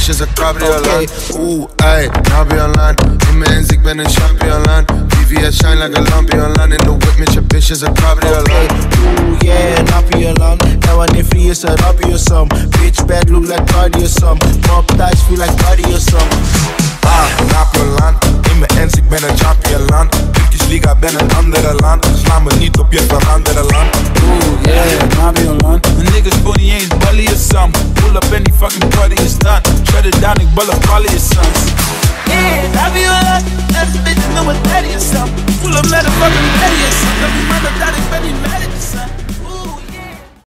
bitches een cabriolet. Oeh, ey, nabi online. In mijn ends, ik ben een championland. VVS shine like a lampionland. In the whip met je bitches een cabriolet. Ooh, yeah, nappie-land. En wanneer free is een rappie of some. Bitch bad look like cardio some. Mob ties feel like cardio some. Napoland, in mijn ends, ik ben een championland. Turkish Liga, ben een andere land. Sla me niet op, je van andere land. Ooh, yeah, nappie-land. Mijn niggas bon niet eens Bali of some. Pull up any fucking party is done. Shut it down, ik ball up all of your sons. Yeah, nappie-land. Every bitch know what that is some. Pull up motherfucking daddy or some. Every mother that is very mad.